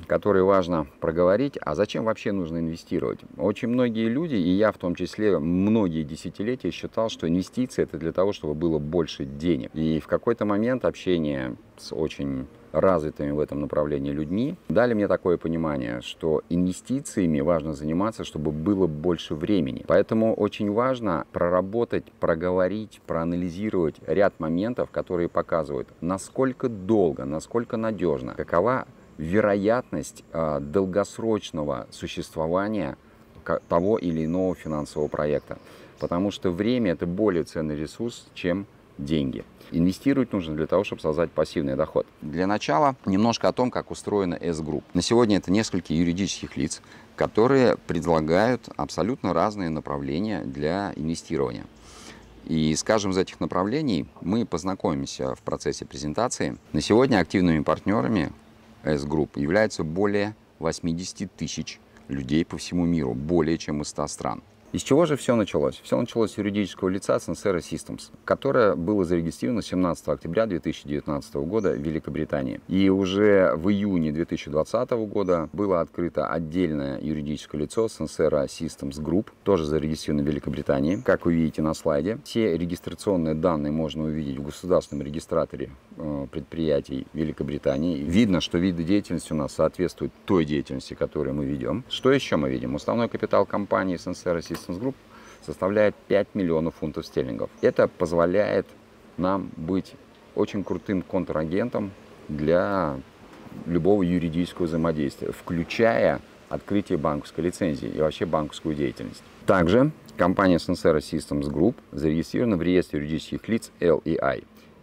которые важно проговорить. А зачем вообще нужно инвестировать? Очень многие люди, и я в том числе, многие десятилетия считал, что инвестиции – это для того, чтобы было больше денег. И в какой-то момент общение с очень развитыми в этом направлении людьми дали мне такое понимание, что инвестициями важно заниматься, чтобы было больше времени. Поэтому очень важно проработать, проговорить, проанализировать ряд моментов, которые показывают, насколько долго, насколько надежно, какова вероятность долгосрочного существования того или иного финансового проекта. Потому что время – это более ценный ресурс, чем деньги. Инвестировать нужно для того, чтобы создать пассивный доход. Для начала немножко о том, как устроена S-Group. На сегодня это несколько юридических лиц, которые предлагают абсолютно разные направления для инвестирования. И, скажем, из этих направлений мы познакомимся в процессе презентации. На сегодня активными партнерами S-Group являются более 80 тысяч людей по всему миру, более чем из 100 стран. Из чего же все началось? Все началось с юридического лица Sincera Systems, которое было зарегистрировано 17 октября 2019 года в Великобритании. И уже в июне 2020 года было открыто отдельное юридическое лицо Sincera Systems Group, тоже зарегистрировано в Великобритании. Как вы видите на слайде, все регистрационные данные можно увидеть в государственном регистраторе предприятий Великобритании. Видно, что виды деятельности у нас соответствуют той деятельности, которую мы ведем. Что еще мы видим? Основной капитал компании Sincera Systems Group составляет 5 миллионов фунтов стерлингов. Это позволяет нам быть очень крутым контрагентом для любого юридического взаимодействия, включая открытие банковской лицензии и вообще банковскую деятельность. Также компания Sincera Systems Group зарегистрирована в реестре юридических лиц LEI.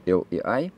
LEI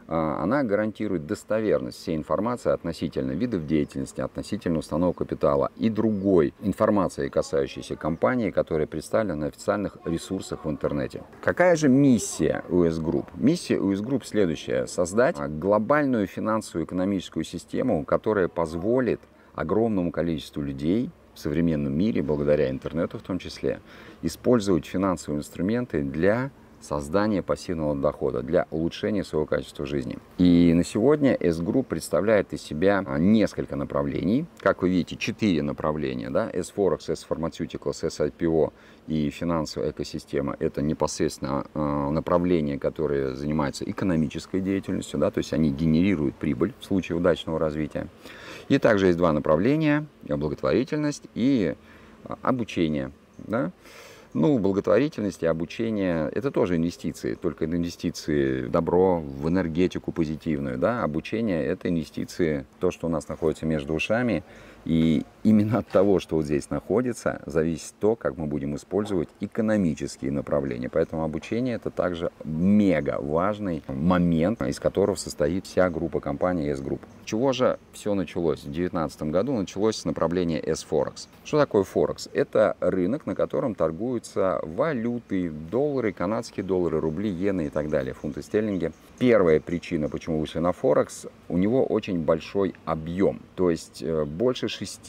она гарантирует достоверность всей информации относительно видов деятельности, относительно установок капитала и другой информации, касающейся компании, которая представлена на официальных ресурсах в интернете. Какая же миссия US Group? Миссия US Group следующая: создать глобальную финансовую экономическую систему, которая позволит огромному количеству людей в современном мире, благодаря интернету в том числе, использовать финансовые инструменты для создания пассивного дохода, для улучшения своего качества жизни. И на сегодня S-Group представляет из себя несколько направлений. Как вы видите, 4 направления. Да? S-Forex, S-Pharmaceuticals, S-IPO и финансовая экосистема. Это непосредственно направления, которые занимаются экономической деятельностью, да? То есть они генерируют прибыль в случае удачного развития. И также есть 2 направления: благотворительность и обучение. Да? Ну, благотворительность и обучение – это тоже инвестиции, только инвестиции в добро, в энергетику позитивную. Да? Обучение – это инвестиции, то, что у нас находится между ушами. И именно от того, что вот здесь находится, зависит то, как мы будем использовать экономические направления. Поэтому обучение – это также мега важный момент, из которого состоит вся группа компаний S-Group. С чего же все началось? В 2019 году началось с направления S-Forex. Что такое Форекс? Это рынок, на котором торгуются валюты, доллары, канадские доллары, рубли, иены и так далее, фунты стерлинги. Первая причина, почему вышли на Форекс, у него очень большой объем, то есть больше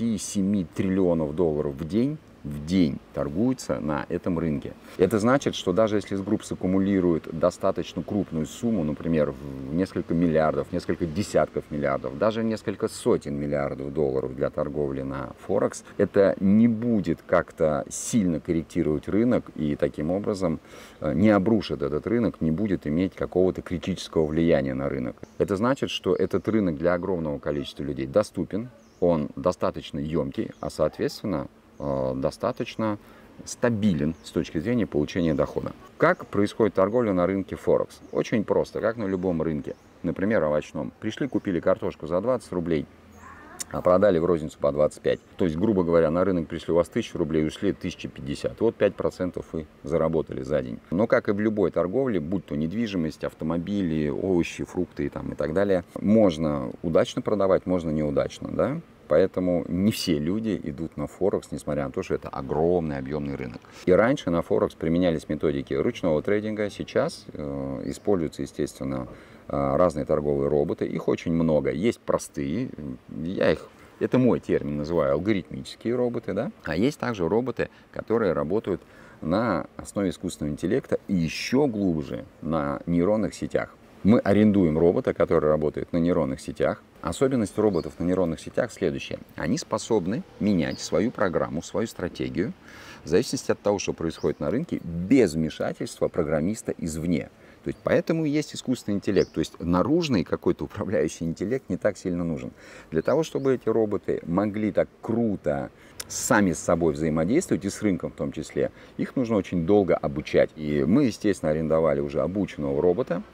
6-7 триллионов долларов в день торгуются на этом рынке. Это значит, что даже если S-Group саккумулирует достаточно крупную сумму, например, в несколько миллиардов, несколько десятков миллиардов, даже несколько сотен миллиардов долларов для торговли на Форекс, это не будет как-то сильно корректировать рынок и таким образом не обрушит этот рынок, не будет иметь какого-то критического влияния на рынок. Это значит, что этот рынок для огромного количества людей доступен, он достаточно емкий, а соответственно достаточно стабилен с точки зрения получения дохода. Как происходит торговля на рынке Форекс? Очень просто, как на любом рынке, например, овощном. Пришли, купили картошку за 20 рублей, а продали в розницу по 25. То есть, грубо говоря, на рынок пришли у вас 1000 рублей, ушли 1050. Вот 5% вы заработали за день. Но как и в любой торговле, будь то недвижимость, автомобили, овощи, фрукты и так далее, можно удачно продавать, можно неудачно, да? Поэтому не все люди идут на Форекс, несмотря на то, что это огромный объемный рынок. И раньше на Форекс применялись методики ручного трейдинга. Сейчас используются, естественно, разные торговые роботы. Их очень много. Есть простые, это мой термин, называю алгоритмические роботы. Да? А есть также роботы, которые работают на основе искусственного интеллекта и еще глубже на нейронных сетях. Мы арендуем робота, который работает на нейронных сетях. Особенность роботов на нейронных сетях следующая. Они способны менять свою программу, свою стратегию, в зависимости от того, что происходит на рынке, без вмешательства программиста извне. То есть поэтому и есть искусственный интеллект. То есть наружный какой-то управляющий интеллект не так сильно нужен. Для того, чтобы эти роботы могли так круто сами с собой взаимодействовать, и с рынком в том числе, их нужно очень долго обучать. И мы, естественно, арендовали уже обученного робота.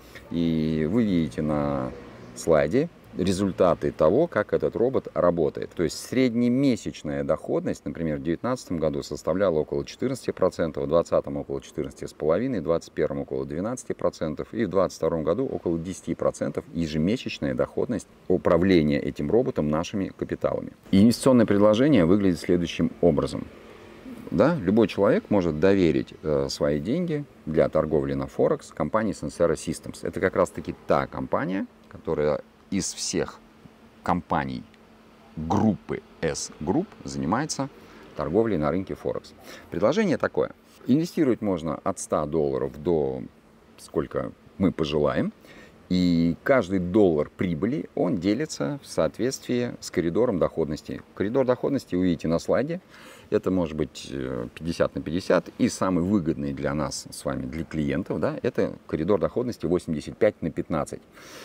И вы видите на слайде результаты того, как этот робот работает. То есть среднемесячная доходность, например, в 2019 году составляла около 14%, в 2020 около 14,5%, в 2021 около 12% и в 2022 году около 10% ежемесячная доходность управления этим роботом нашими капиталами. И инвестиционное предложение выглядит следующим образом. Да, любой человек может доверить свои деньги для торговли на Форекс компании Sensera Systems. Это как раз-таки та компания, которая из всех компаний группы S-Group занимается торговлей на рынке Форекс. Предложение такое. Инвестировать можно от $100 до сколько мы пожелаем. И каждый доллар прибыли, он делится в соответствии с коридором доходности. Коридор доходности вы видите на слайде. Это может быть 50 на 50. И самый выгодный для нас с вами, для клиентов, да, это коридор доходности 85 на 15.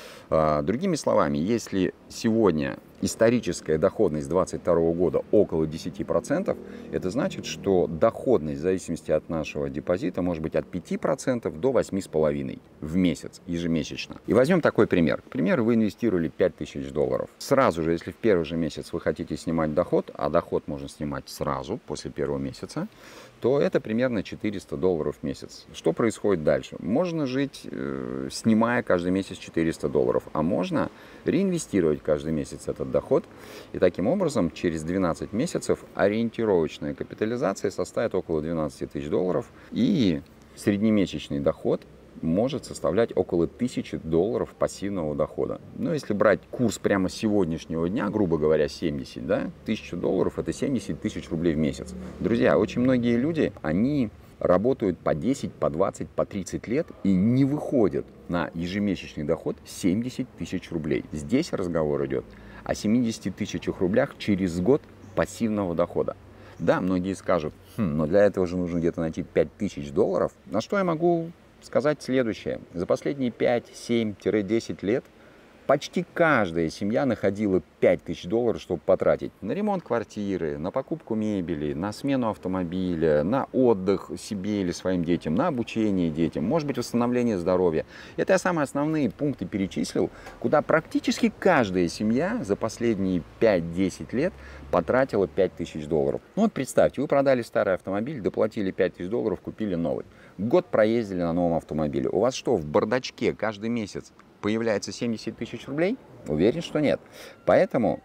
Другими словами, если сегодня историческая доходность 2022 года около 10%, это значит, что доходность в зависимости от нашего депозита может быть от 5% до 8,5% в месяц, ежемесячно. И возьмем такой пример. К примеру, вы инвестировали $5000. Сразу же, если в первый же месяц вы хотите снимать доход, а доход можно снимать сразу, после первого месяца, то это примерно $400 в месяц. Что происходит дальше? Можно жить, снимая каждый месяц $400, а можно реинвестировать каждый месяц этот доход. И таким образом, через 12 месяцев ориентировочная капитализация составит около $12 000, и среднемесячный доход может составлять около $1000 пассивного дохода. Но если брать курс прямо сегодняшнего дня, грубо говоря, 70, да, $1000 это 70 тысяч рублей в месяц. Друзья, очень многие люди, они работают по 10, по 20, по 30 лет и не выходят на ежемесячный доход 70 тысяч рублей. Здесь разговор идет о 70 тысячах рублях через год пассивного дохода. Да, многие скажут, но для этого же нужно где-то найти $5000. На что я могу сказать следующее. За последние 5, 7-10 лет почти каждая семья находила $5000, чтобы потратить на ремонт квартиры, на покупку мебели, на смену автомобиля, на отдых себе или своим детям, на обучение детям, может быть, восстановление здоровья. Это я самые основные пункты перечислил, куда практически каждая семья за последние 5-10 лет потратила $5000. Ну вот представьте, вы продали старый автомобиль, доплатили $5000, купили новый. Год проездили на новом автомобиле. У вас что, в бардачке каждый месяц появляется 70 тысяч рублей? Уверен, что нет. Поэтому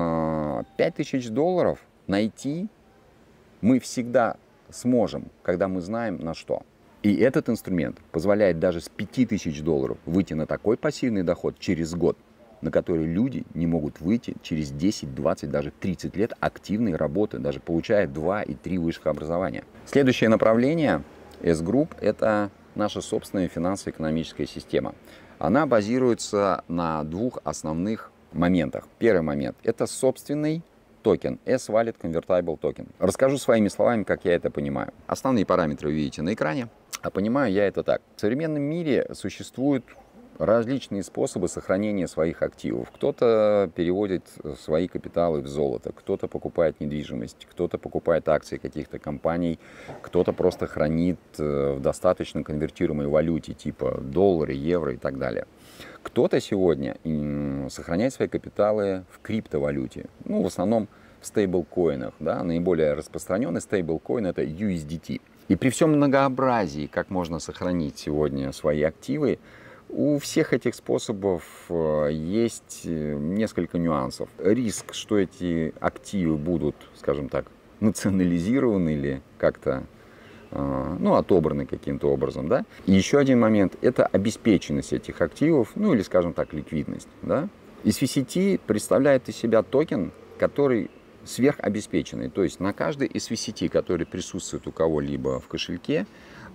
$5000 найти мы всегда сможем, когда мы знаем на что. И этот инструмент позволяет даже с $5000 выйти на такой пассивный доход через год, на который люди не могут выйти через 10, 20, даже 30 лет активной работы, даже получая 2 и 3 высших образования. Следующее направление S-Group – это наша собственная финансово-экономическая система. Она базируется на двух основных моментах. Первый момент – это собственный токен, S-Wallet Convertible Token. Расскажу своими словами, как я это понимаю. Основные параметры вы видите на экране, а понимаю я это так. В современном мире существуют различные способы сохранения своих активов. Кто-то переводит свои капиталы в золото, кто-то покупает недвижимость, кто-то покупает акции каких-то компаний, кто-то просто хранит в достаточно конвертируемой валюте, типа доллары, евро и так далее. Кто-то сегодня сохраняет свои капиталы в криптовалюте, ну, в основном в стейблкоинах. Да? Наиболее распространенный стейблкоин – это USDT. И при всем многообразии, как можно сохранить сегодня свои активы, у всех этих способов есть несколько нюансов. Риск, что эти активы будут, скажем так, национализированы или как-то отобраны каким-то образом. Да? И еще один момент – это обеспеченность этих активов, ну или, скажем так, ликвидность. Да? SVCT представляет из себя токен, который сверхобеспеченный. То есть на каждый SVCT, который присутствует у кого-либо в кошельке,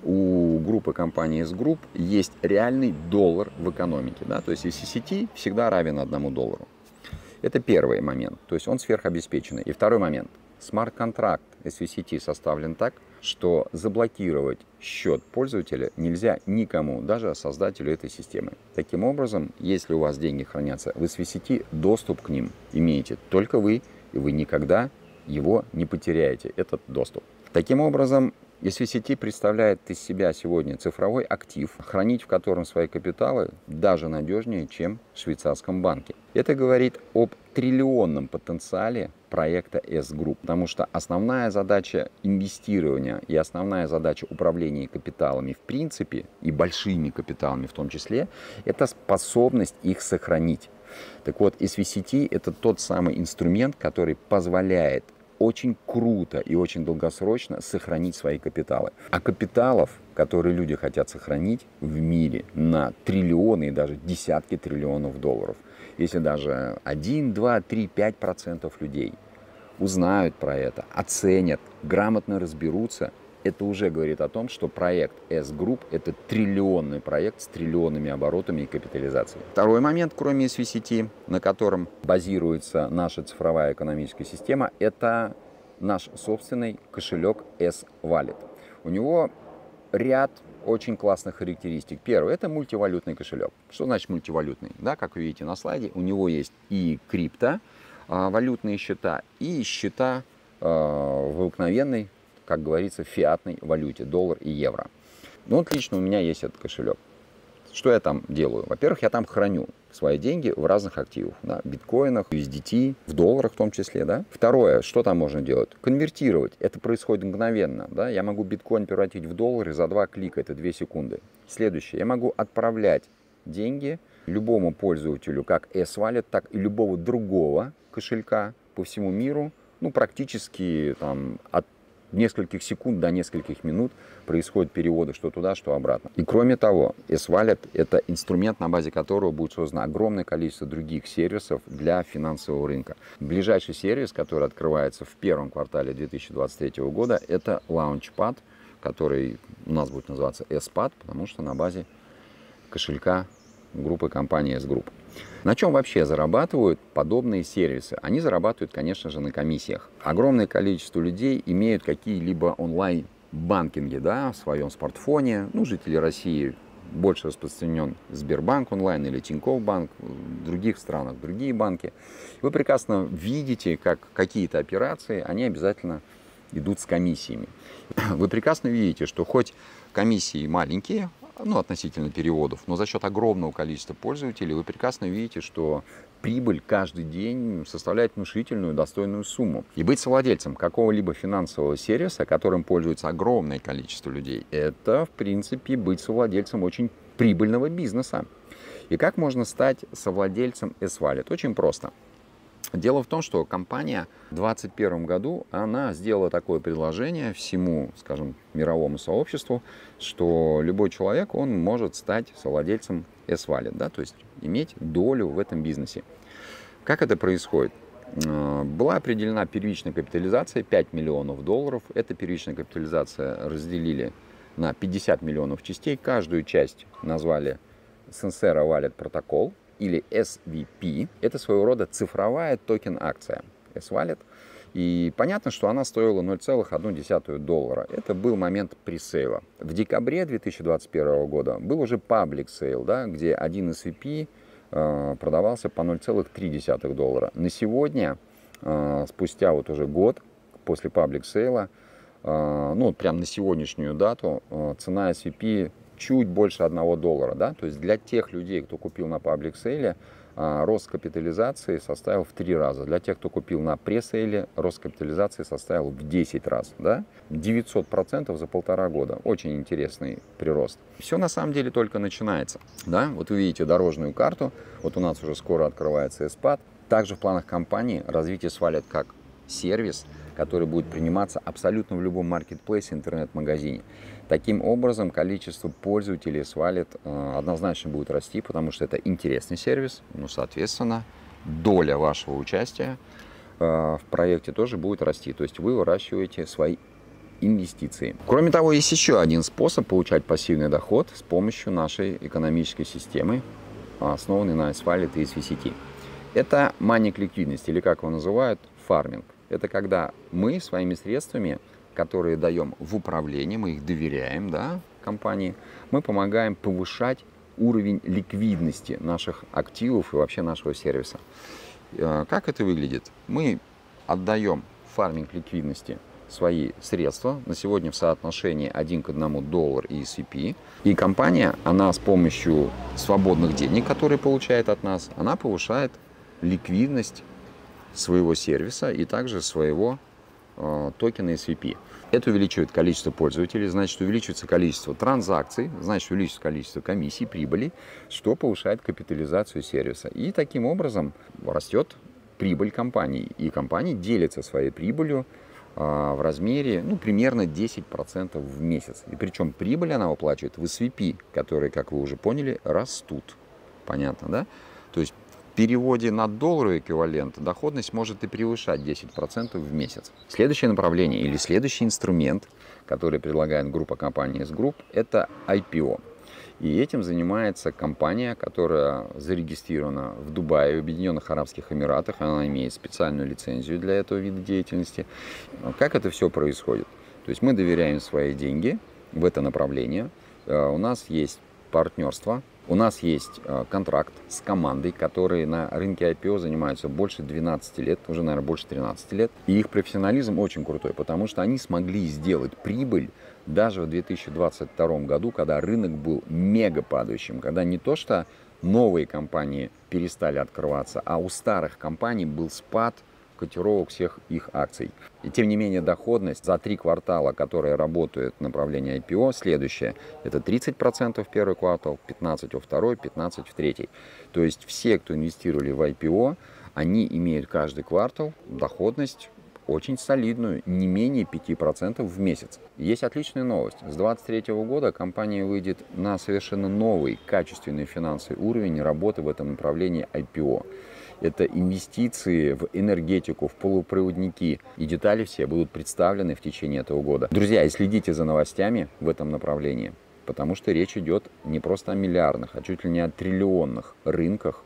у группы компании S-Group есть реальный доллар в экономике. Да? То есть SVCT всегда равен $1. Это первый момент, то есть он сверхобеспеченный. И второй момент. Смарт-контракт SVCT составлен так, что заблокировать счет пользователя нельзя никому, даже создателю этой системы. Таким образом, если у вас деньги хранятся в SVCT, доступ к ним имеете только вы, и вы никогда его не потеряете, этот доступ. Таким образом, SVCT представляет из себя сегодня цифровой актив, хранить в котором свои капиталы даже надежнее, чем в швейцарском банке. Это говорит об триллионном потенциале проекта S-Group, потому что основная задача инвестирования и основная задача управления капиталами в принципе, и большими капиталами в том числе, это способность их сохранить. Так вот, SVCT – это тот самый инструмент, который позволяет очень круто и очень долгосрочно сохранить свои капиталы. А капиталов, которые люди хотят сохранить в мире на триллионы и даже десятки триллионов долларов. Если даже 1, 2, 3, 5% людей узнают про это, оценят, грамотно разберутся, это уже говорит о том, что проект S-Group – это триллионный проект с триллионными оборотами и капитализацией. Второй момент, кроме SVCT, на котором базируется наша цифровая экономическая система, это наш собственный кошелек S-Wallet. У него ряд очень классных характеристик. Первое – это мультивалютный кошелек. Что значит мультивалютный? Да, как вы видите на слайде, у него есть и валютные счета, и счета в обыкновенной, как говорится, фиатной валюте, доллар и евро. Ну вот лично у меня есть этот кошелек. Что я там делаю? Во-первых, я там храню свои деньги в разных активах. Да, биткоинах, USDT, в долларах в том числе. Да. Второе, что там можно делать? Конвертировать. Это происходит мгновенно. Да. Я могу биткоин превратить в доллары за 2 клика, это 2 секунды. Следующее, я могу отправлять деньги любому пользователю, как S-Wallet, так и любого другого кошелька по всему миру. Ну, практически там от нескольких секунд до нескольких минут происходят переводы что туда, что обратно. И кроме того, S-Wallet – это инструмент, на базе которого будет создано огромное количество других сервисов для финансового рынка. Ближайший сервис, который открывается в первом квартале 2023 года, это Launchpad, который у нас будет называться S-Pad, потому что на базе кошелька группы компании S-Group. На чем вообще зарабатывают подобные сервисы? Они зарабатывают, конечно же, на комиссиях. Огромное количество людей имеют какие-либо онлайн-банкинги, да, в своем смартфоне. Ну, жители России больше распространен Сбербанк онлайн или Тинькофф банк, в других странах другие банки. Вы прекрасно видите, как какие-то операции, они обязательно идут с комиссиями. Вы прекрасно видите, что хоть комиссии маленькие, ну, относительно переводов, но за счет огромного количества пользователей вы прекрасно видите, что прибыль каждый день составляет внушительную, достойную сумму. И быть совладельцем какого-либо финансового сервиса, которым пользуется огромное количество людей, это, в принципе, быть совладельцем очень прибыльного бизнеса. И как можно стать совладельцем S-Wallet? Очень просто. Дело в том, что компания в 2021 году она сделала такое предложение всему, скажем, мировому сообществу, что любой человек, он может стать совладельцем S-Wallet, да, то есть иметь долю в этом бизнесе. Как это происходит? Была определена первичная капитализация 5 миллионов долларов. Эта первичная капитализация разделили на 50 миллионов частей. Каждую часть назвали Sincera Wallet Protocol, или SVP, это своего рода цифровая токен-акция S-Wallet. И понятно, что она стоила $0,1. Это был момент пресейла. В декабре 2021 года был уже паблик сейл, да, где один SVP продавался по $0,3. На сегодня, спустя вот уже год после паблик сейла, ну, прям на сегодняшнюю дату, цена SVP чуть больше $1, да, то есть для тех людей, кто купил на паблик-сейле, рост капитализации составил в 3 раза. Для тех, кто купил на пресейле, рост капитализации составил в 10 раз, да, 900% за 1,5 года. Очень интересный прирост. Все на самом деле только начинается, да, вот вы видите дорожную карту, вот у нас уже скоро открывается S-Pad. Также в планах компании развитие S-Wallet как сервис, который будет приниматься абсолютно в любом маркетплейсе, интернет-магазине. Таким образом, количество пользователей S-Wallet однозначно будет расти, потому что это интересный сервис, ну, соответственно, доля вашего участия в проекте тоже будет расти. То есть вы выращиваете свои инвестиции. Кроме того, есть еще один способ получать пассивный доход с помощью нашей экономической системы, основанной на Asvalid и SVCT. Это маник ликвидности, или как его называют, фарминг. Это когда мы своими средствами, которые даем в управление, мы их доверяем, да, компании, мы помогаем повышать уровень ликвидности наших активов и вообще нашего сервиса. Как это выглядит? Мы отдаем в фарминг ликвидности свои средства, на сегодня в соотношении 1 к 1 доллар и ECP. И компания, она с помощью свободных денег, которые получает от нас, она повышает ликвидность своего сервиса и также своего токена SVP. Это увеличивает количество пользователей, значит, увеличивается количество транзакций, значит, увеличивается количество комиссий, прибыли, что повышает капитализацию сервиса. И таким образом растет прибыль компании. И компания делится своей прибылью в размере примерно 10% в месяц. И причем прибыль она выплачивает в SVP, которые, как вы уже поняли, растут. Понятно, да? То есть в переводе на долларовый эквивалент доходность может и превышать 10% в месяц. Следующее направление или следующий инструмент, который предлагает группа компаний S-Group, это IPO. И этим занимается компания, которая зарегистрирована в Дубае, в Объединенных Арабских Эмиратах. Она имеет специальную лицензию для этого вида деятельности. Как это все происходит? То есть мы доверяем свои деньги в это направление. У нас есть партнерство. У нас есть контракт с командой, которые на рынке IPO занимаются больше 12 лет, уже, наверное, больше 13 лет. И их профессионализм очень крутой, потому что они смогли сделать прибыль даже в 2022 году, когда рынок был мега падающим, когда не то что новые компании перестали открываться, а у старых компаний был спад котировок всех их акций. И тем не менее доходность за 3 квартала, которые работают в направлении IPO, следующее. Это 30% в первый квартал, 15% во второй, 15% в третий. То есть все, кто инвестировали в IPO, они имеют каждый квартал доходность очень солидную, не менее 5% в месяц. Есть отличная новость. С 2023 года компания выйдет на совершенно новый, качественный финансовый уровень работы в этом направлении IPO. Это инвестиции в энергетику, в полупроводники. И детали все будут представлены в течение этого года. Друзья, и следите за новостями в этом направлении, потому что речь идет не просто о миллиардных, а чуть ли не о триллионных рынках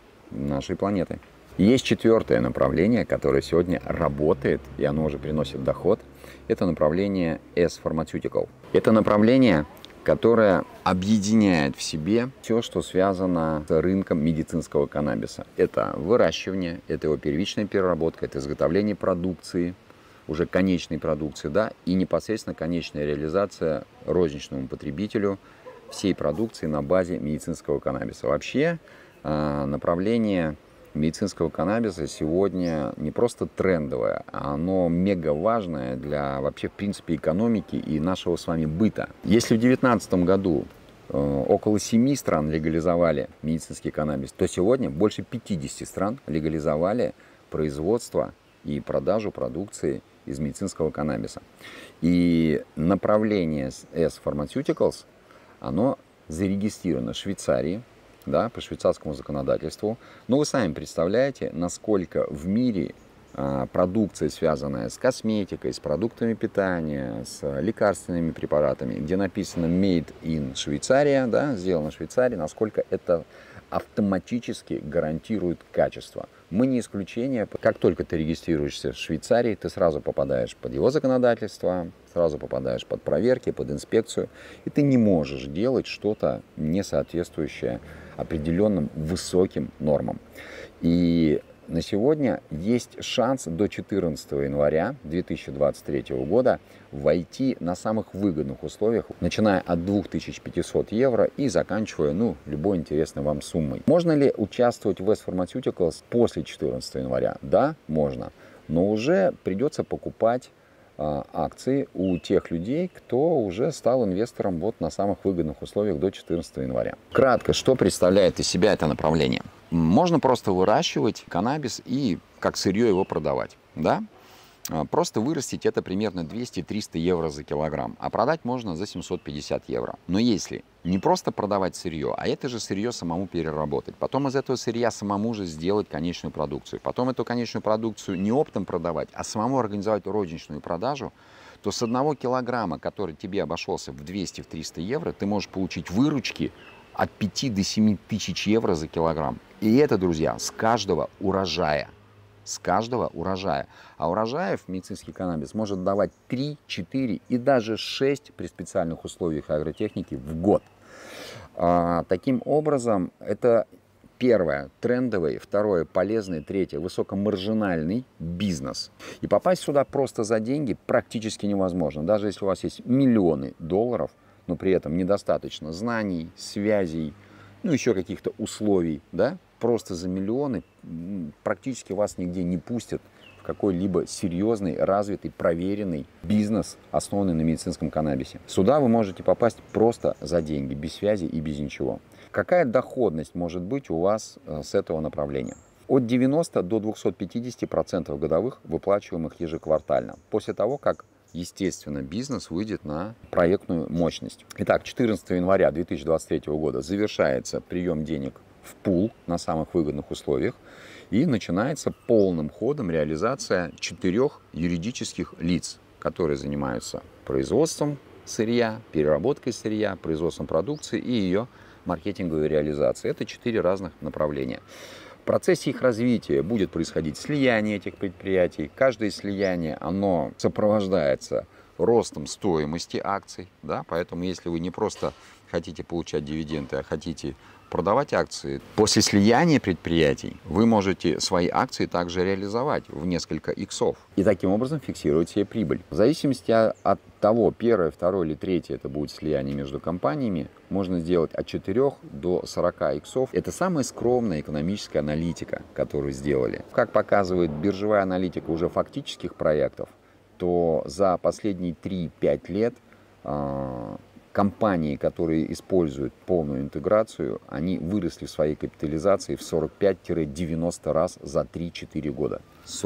нашей планеты. Есть четвертое направление, которое сегодня работает, и оно уже приносит доход. Это направление S-Pharmaceutical. Это направление, которое объединяет в себе все, что связано с рынком медицинского каннабиса. Это выращивание, это его первичная переработка, это изготовление продукции, уже конечной продукции, да, и непосредственно конечная реализация розничному потребителю всей продукции на базе медицинского каннабиса. Вообще направление медицинского каннабиса сегодня не просто трендовое, а оно мега важное для вообще, в принципе, экономики и нашего с вами быта. Если в 2019 году около 7 стран легализовали медицинский каннабис, то сегодня больше 50 стран легализовали производство и продажу продукции из медицинского каннабиса. И направление S-Pharmaceuticals, оно зарегистрировано в Швейцарии, да, по швейцарскому законодательству. Но вы сами представляете, насколько в мире продукция, связанная с косметикой, с продуктами питания, с лекарственными препаратами, где написано Made in Швейцария, да, сделано в Швейцарии, насколько это автоматически гарантирует качество. Мы не исключение. Как только ты регистрируешься в Швейцарии, ты сразу попадаешь под его законодательство, сразу попадаешь под проверки, под инспекцию, и ты не можешь делать что-то не соответствующее определенным высоким нормам. И на сегодня есть шанс до 14 января 2023 года войти на самых выгодных условиях, начиная от 2500 евро и заканчивая любой интересной вам суммой. Можно ли участвовать в S-Pharmaceuticals после 14 января? Да, можно. Но уже придется покупать акции у тех людей, кто уже стал инвестором на самых выгодных условиях до 14 января. Кратко, что представляет из себя это направление? Можно просто выращивать каннабис и как сырье его продавать. Да? Просто вырастить это примерно 200-300 евро за килограмм, а продать можно за 750 евро. Но если не просто продавать сырье, а это же сырье самому переработать, потом из этого сырья самому же сделать конечную продукцию, потом эту конечную продукцию не оптом продавать, а самому организовать розничную продажу, то с 1 килограмма, который тебе обошелся в 200-300 евро, ты можешь получить выручки от 5 до 7 тысяч евро за килограмм. И это, друзья, с каждого урожая. С каждого урожая. А урожаев медицинский каннабис может давать 3, 4 и даже 6 при специальных условиях агротехники в год. Таким образом, это первое, трендовый, второе, полезный, третье, высокомаржинальный бизнес. И попасть сюда просто за деньги практически невозможно. Даже если у вас есть миллионы долларов, но при этом недостаточно знаний, связей, ну еще каких-то условий, да, просто за миллионы практически вас нигде не пустят в какой-либо серьезный, развитый, проверенный бизнес, основанный на медицинском каннабисе. Сюда вы можете попасть просто за деньги, без связи и без ничего. Какая доходность может быть у вас с этого направления? От 90 до 250% годовых, выплачиваемых ежеквартально, после того, как, естественно, бизнес выйдет на проектную мощность. Итак, 14 января 2023 года завершается прием денег в пул на самых выгодных условиях и начинается полным ходом реализация 4 юридических лиц, которые занимаются производством сырья, переработкой сырья, производством продукции и ее маркетинговой реализации. Это 4 разных направления. В процессе их развития будет происходить слияние этих предприятий. Каждое слияние, оно сопровождается ростом стоимости акций. Да? Поэтому если вы не просто хотите получать дивиденды, а хотите продавать акции, после слияния предприятий вы можете свои акции также реализовать в несколько иксов. И таким образом фиксировать себе прибыль. В зависимости от того, первое, второе или третье это будет слияние между компаниями, можно сделать от 4 до 40 иксов. Это самая скромная экономическая аналитика, которую сделали. Как показывает биржевая аналитика уже фактических проектов, то за последние 3-5 лет компании, которые используют полную интеграцию, они выросли в своей капитализации в 45-90 раз за 3-4 года.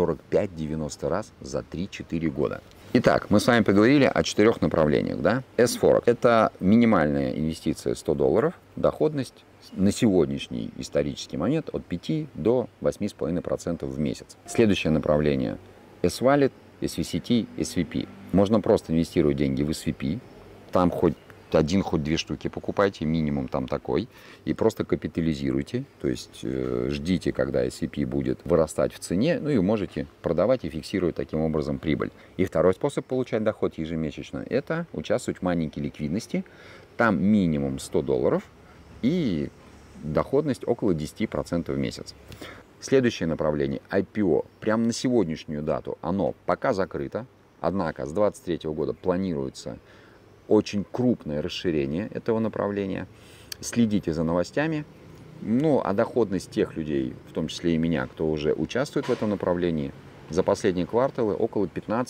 45-90 раз за 3-4 года. Итак, мы с вами поговорили о 4 направлениях. Да? S-Forex – это минимальная инвестиция $100, доходность на сегодняшний исторический момент от 5 до 8,5% в месяц. Следующее направление – S-Wallet, SVCT, SVP. Можно просто инвестировать деньги в SVP, там хоть 1, хоть 2 штуки покупайте, минимум там такой, и просто капитализируйте, то есть ждите, когда SVP будет вырастать в цене, ну и можете продавать и фиксировать таким образом прибыль. И второй способ получать доход ежемесячно – это участвовать в маленькой ликвидности, там минимум $100 и доходность около 10% в месяц. Следующее направление – IPO. Прямо на сегодняшнюю дату оно пока закрыто, однако с 2023 года планируется очень крупное расширение этого направления. Следите за новостями. Ну, а доходность тех людей, в том числе и меня, кто уже участвует в этом направлении, за последние кварталы около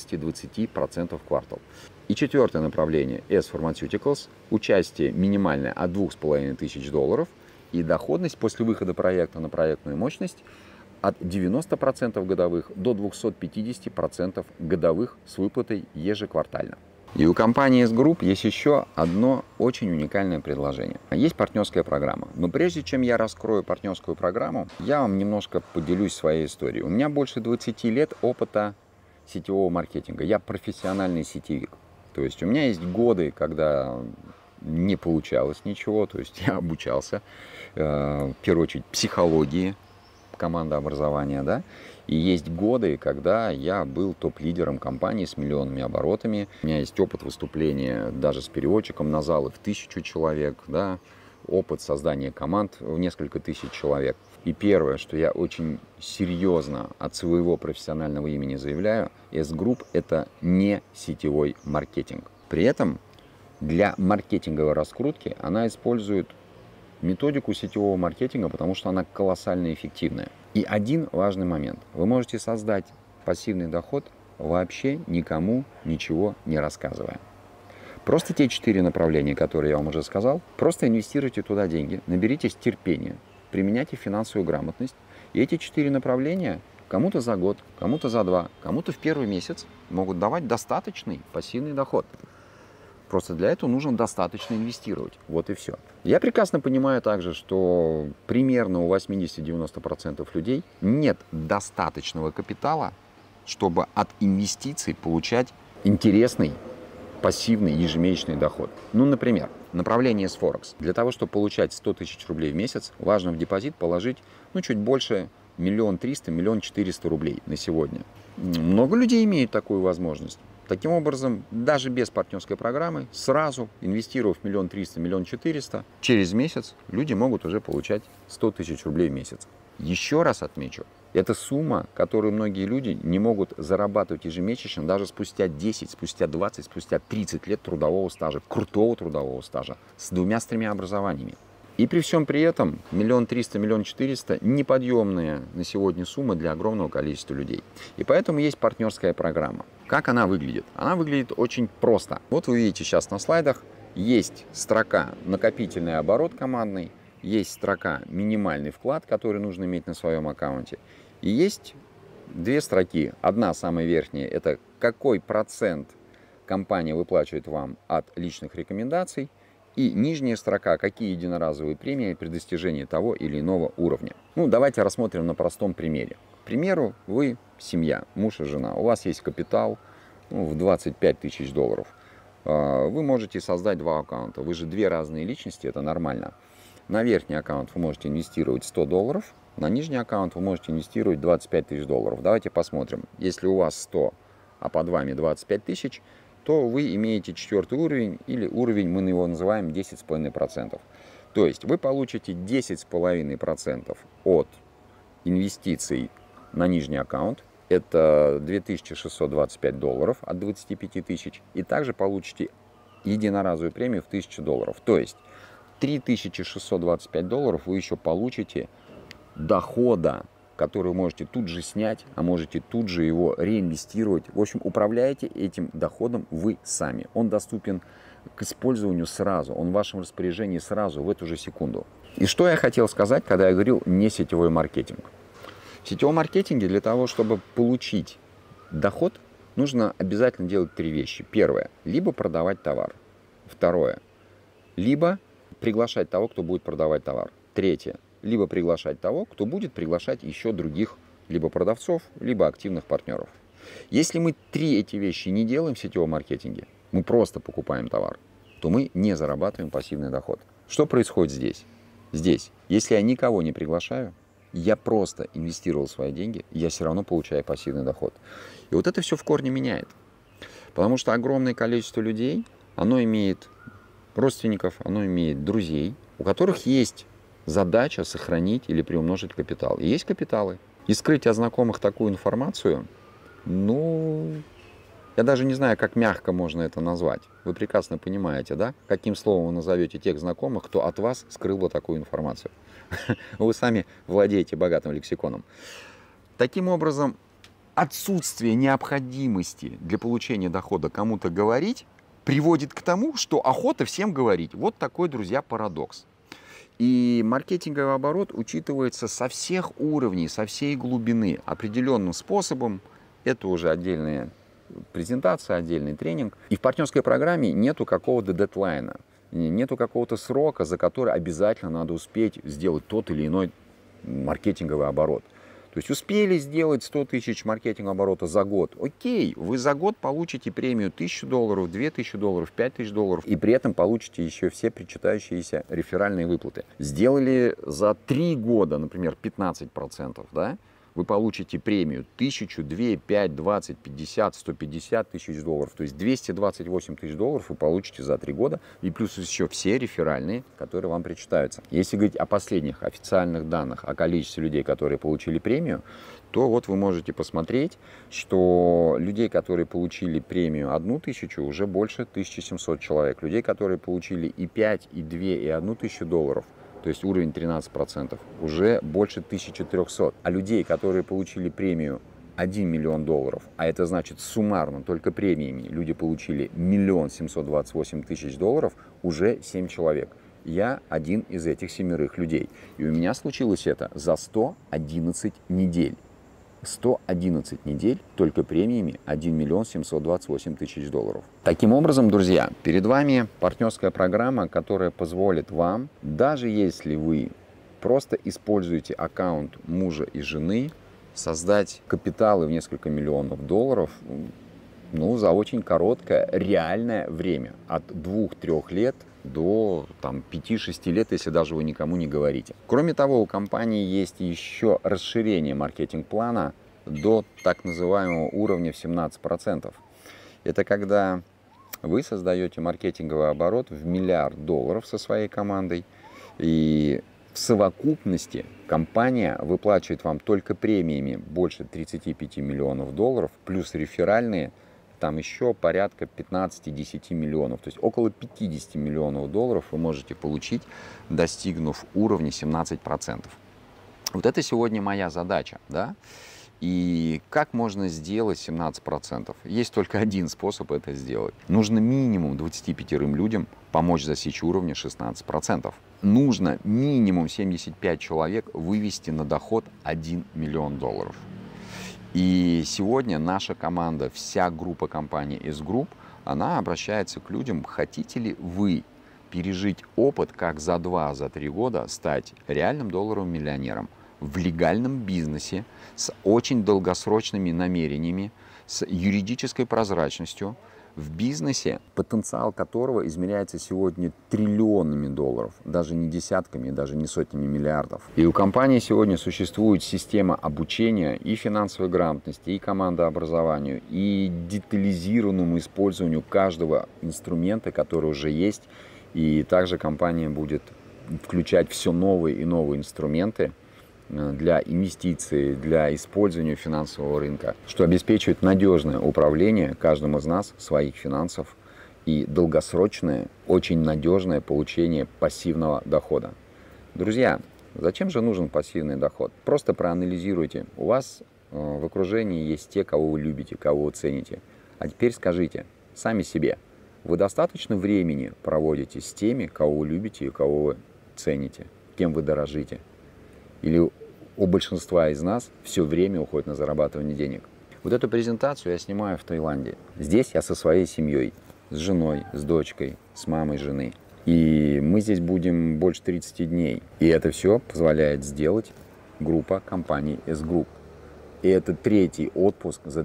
15-20% в квартал. И четвертое направление – S-Pharmaceuticals. Участие минимальное от $2500 и доходность после выхода проекта на проектную мощность от 90% годовых до 250% годовых с выплатой ежеквартально. И у компании S-Group есть еще одно очень уникальное предложение. Есть партнерская программа. Но прежде чем я раскрою партнерскую программу, я вам немножко поделюсь своей историей. У меня больше 20 лет опыта сетевого маркетинга. Я профессиональный сетевик. То есть у меня есть годы, когда не получалось ничего. То есть я обучался, в первую очередь, психологии, командообразования, да. И есть годы, когда я был топ-лидером компании с миллионными оборотами. У меня есть опыт выступления даже с переводчиком на залы в 1000 человек, да, опыт создания команд в несколько тысяч человек. И первое, что я очень серьезно от своего профессионального имени заявляю, S-Group – это не сетевой маркетинг. При этом для маркетинговой раскрутки она использует методику сетевого маркетинга, потому что она колоссально эффективная. И один важный момент. Вы можете создать пассивный доход, вообще никому ничего не рассказывая. Просто те 4 направления, которые я вам уже сказал, просто инвестируйте туда деньги, наберитесь терпения, применяйте финансовую грамотность. И эти 4 направления кому-то за год, кому-то за 2, кому-то в первый месяц могут давать достаточный пассивный доход. Просто для этого нужно достаточно инвестировать. Вот и все. Я прекрасно понимаю также, что примерно у 80-90% людей нет достаточного капитала, чтобы от инвестиций получать интересный пассивный ежемесячный доход. Ну, например, направление с Форекс. Для того, чтобы получать 100 тысяч рублей в месяц, важно в депозит положить, чуть больше 1 300 000 – 1 400 000 рублей на сегодня. Много людей имеют такую возможность. Таким образом, даже без партнерской программы, сразу инвестировав 1 300 000 – 1 400 000, через месяц люди могут уже получать 100 тысяч рублей в месяц. Еще раз отмечу, это сумма, которую многие люди не могут зарабатывать ежемесячно даже спустя 10, спустя 20, спустя 30 лет трудового стажа, крутого трудового стажа, с 2-3 образованиями. И при всем при этом 1 300 000 – 1 400 000 неподъемная на сегодня сумма для огромного количества людей. И поэтому есть партнерская программа. Как она выглядит? Она выглядит очень просто. Вот вы видите сейчас на слайдах, есть строка «Накопительный оборот командный», есть строка «Минимальный вклад», который нужно иметь на своем аккаунте. И есть две строки. Одна, самая верхняя, это какой процент компания выплачивает вам от личных рекомендаций. И нижняя строка, какие единоразовые премии при достижении того или иного уровня. Давайте рассмотрим на простом примере. К примеру, вы семья, муж и жена. У вас есть капитал в 25 тысяч долларов. Вы можете создать два аккаунта. Вы же две разные личности, это нормально. На верхний аккаунт вы можете инвестировать 100 долларов, на нижний аккаунт вы можете инвестировать 25 тысяч долларов. Давайте посмотрим. Если у вас 100, а под вами 25 тысяч, то вы имеете 4-й уровень, или уровень, мы его называем 10,5%. То есть вы получите 10,5% от инвестиций на нижний аккаунт. Это 2625 долларов от 25 тысяч. И также получите единоразовую премию в 1000 долларов. То есть 3625 долларов вы еще получите дохода, который вы можете тут же снять, а можете тут же его реинвестировать. В общем, управляете этим доходом вы сами. Он доступен к использованию сразу, он в вашем распоряжении сразу, в эту же секунду. И что я хотел сказать, когда я говорил не сетевой маркетинг? В сетевом маркетинге для того, чтобы получить доход, нужно обязательно делать три вещи. Первое, либо продавать товар. Второе, либо приглашать того, кто будет продавать товар. Третье, либо приглашать того, кто будет приглашать еще других либо продавцов, либо активных партнеров. Если мы эти вещи не делаем в сетевом маркетинге, мы просто покупаем товар, то мы не зарабатываем пассивный доход. Что происходит здесь? Здесь, если я никого не приглашаю, я просто инвестировал свои деньги, я все равно получаю пассивный доход. И вот это все в корне меняет. Потому что огромное количество людей, оно имеет родственников, оно имеет друзей, у которых есть задача сохранить или приумножить капитал. И есть капиталы. И скрыть от знакомых такую информацию, я даже не знаю, как мягко можно это назвать. Вы прекрасно понимаете, да? Каким словом вы назовете тех знакомых, кто от вас скрыл бы такую информацию. Вы сами владеете богатым лексиконом. Таким образом, отсутствие необходимости для получения дохода кому-то говорить приводит к тому, что охота всем говорить. Вот такой, друзья, парадокс. И маркетинговый оборот учитывается со всех уровней, со всей глубины, определенным способом. Это уже отдельная презентация, отдельный тренинг. И в партнерской программе нету какого-то дедлайна, нету какого-то срока, за который обязательно надо успеть сделать тот или иной маркетинговый оборот. То есть успели сделать 100 тысяч маркетингового оборота за год. Окей, вы за год получите премию 1000 долларов, 2000 долларов, 5000 долларов. И при этом получите еще все причитающиеся реферальные выплаты. Сделали за 3 года, например, 15%, да? Вы получите премию 1000, 2, 5, 20, 50, 150 тысяч долларов. То есть 228 тысяч долларов вы получите за 3 года. И плюс еще все реферальные, которые вам причитаются. Если говорить о последних официальных данных, о количестве людей, которые получили премию, то вот вы можете посмотреть, что людей, которые получили премию 1000, уже больше 1700 человек. Людей, которые получили и 5, и 2, и 1000 долларов, то есть уровень 13%, уже больше 1300. А людей, которые получили премию 1 миллион долларов, а это значит суммарно только премиями люди получили 1 728 000 долларов, уже 7 человек. Я один из этих 7 людей. И у меня случилось это за 111 недель. 111 недель только премиями 1 728 000 долларов. Таким образом, друзья, перед вами партнерская программа, которая позволит вам, даже если вы просто используете аккаунт мужа и жены, создать капиталы в несколько миллионов долларов ну, за очень короткое реальное время. От 2-3 лет до 5-6 лет, если даже вы никому не говорите. Кроме того, у компании есть еще расширение маркетинг-плана до так называемого уровня в 17%. Это когда вы создаете маркетинговый оборот в $1 миллиард со своей командой, и в совокупности компания выплачивает вам только премиями больше $35 миллионов, плюс реферальные, там еще порядка 15-10 миллионов. То есть около $50 миллионов вы можете получить, достигнув уровня 17%. Вот это сегодня моя задача, да? И как можно сделать 17%? Есть только один способ это сделать. Нужно минимум 25 людям помочь достичь уровня 16%. Нужно минимум 75 человек вывести на доход $1 миллион. И сегодня наша команда, вся группа компании S-Group, она обращается к людям: хотите ли вы пережить опыт, как за 2-3 года стать реальным долларовым миллионером в легальном бизнесе, с очень долгосрочными намерениями, с юридической прозрачностью, в бизнесе, потенциал которого измеряется сегодня триллионами долларов, даже не десятками, даже не сотнями миллиардов. И у компании сегодня существует система обучения и финансовой грамотности, и командообразованию, и детализированному использованию каждого инструмента, который уже есть. И также компания будет включать все новые и новые инструменты для инвестиций, для использования финансового рынка, что обеспечивает надежное управление каждым из нас своих финансов и долгосрочное, очень надежное получение пассивного дохода. Друзья, зачем же нужен пассивный доход? Просто проанализируйте. У вас в окружении есть те, кого вы любите, кого вы цените. А теперь скажите сами себе, вы достаточно времени проводите с теми, кого вы любите и кого вы цените, кем вы дорожите? Или у большинства из нас все время уходит на зарабатывание денег? Вот эту презентацию я снимаю в Таиланде. Здесь я со своей семьей, с женой, с дочкой, с мамой жены. И мы здесь будем больше 30 дней. И это все позволяет сделать группа компаний S-Group. И это 3-й отпуск за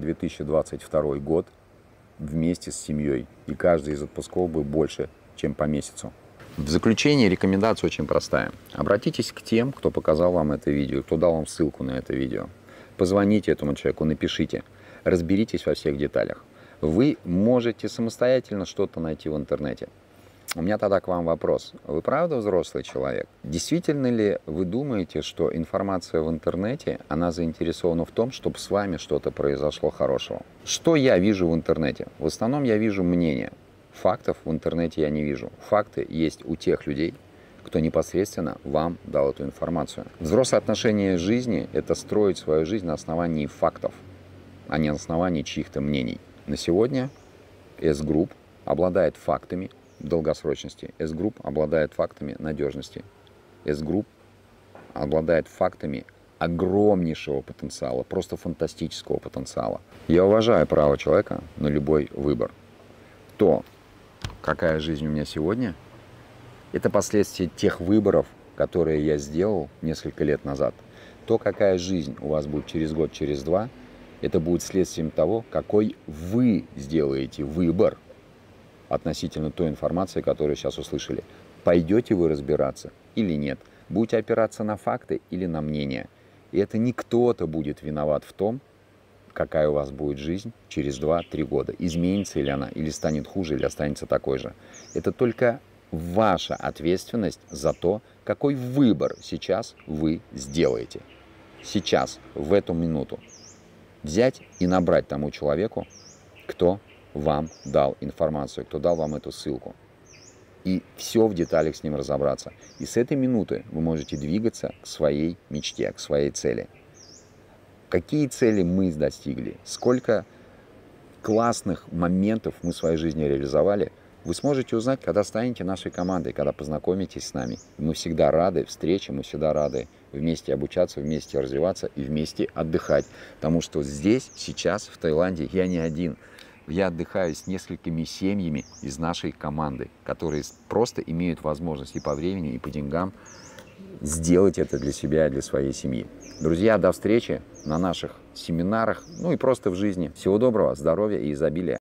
2022 год вместе с семьей. И каждый из отпусков будет больше, чем по месяцу. В заключение рекомендация очень простая. Обратитесь к тем, кто показал вам это видео, кто дал вам ссылку на это видео. Позвоните этому человеку, напишите, разберитесь во всех деталях. Вы можете самостоятельно что-то найти в интернете. У меня тогда к вам вопрос. Вы правда взрослый человек? Действительно ли вы думаете, что информация в интернете, она заинтересована в том, чтобы с вами что-то произошло хорошего? Что я вижу в интернете? В основном я вижу мнение. Фактов в интернете я не вижу. Факты есть у тех людей, кто непосредственно вам дал эту информацию. Взрослое отношение к жизни – это строить свою жизнь на основании фактов, а не на основании чьих-то мнений. На сегодня S-Group обладает фактами долгосрочности. S-Group обладает фактами надежности. S-Group обладает фактами огромнейшего потенциала, просто фантастического потенциала. Я уважаю право человека на любой выбор. То, какая жизнь у меня сегодня, это последствия тех выборов, которые я сделал несколько лет назад. То, какая жизнь у вас будет через год, через два, это будет следствием того, какой вы сделаете выбор относительно той информации, которую сейчас услышали. Пойдете вы разбираться или нет? Будете опираться на факты или на мнение? И это не кто-то будет виноват в том, какая у вас будет жизнь через 2-3 года. Изменится ли она, или станет хуже, или останется такой же. Это только ваша ответственность за то, какой выбор сейчас вы сделаете. Сейчас, в эту минуту. Взять и набрать тому человеку, кто вам дал информацию, кто дал вам эту ссылку. И все в деталях с ним разобраться. И с этой минуты вы можете двигаться к своей мечте, к своей цели. Какие цели мы достигли, сколько классных моментов мы в своей жизни реализовали, вы сможете узнать, когда станете нашей командой, когда познакомитесь с нами. Мы всегда рады встрече, мы всегда рады вместе обучаться, вместе развиваться и вместе отдыхать. Потому что здесь, сейчас, в Таиланде, я не один. Я отдыхаю с несколькими семьями из нашей команды, которые просто имеют возможность и по времени, и по деньгам сделать это для себя и для своей семьи. Друзья, до встречи на наших семинарах, ну и просто в жизни. Всего доброго, здоровья и изобилия.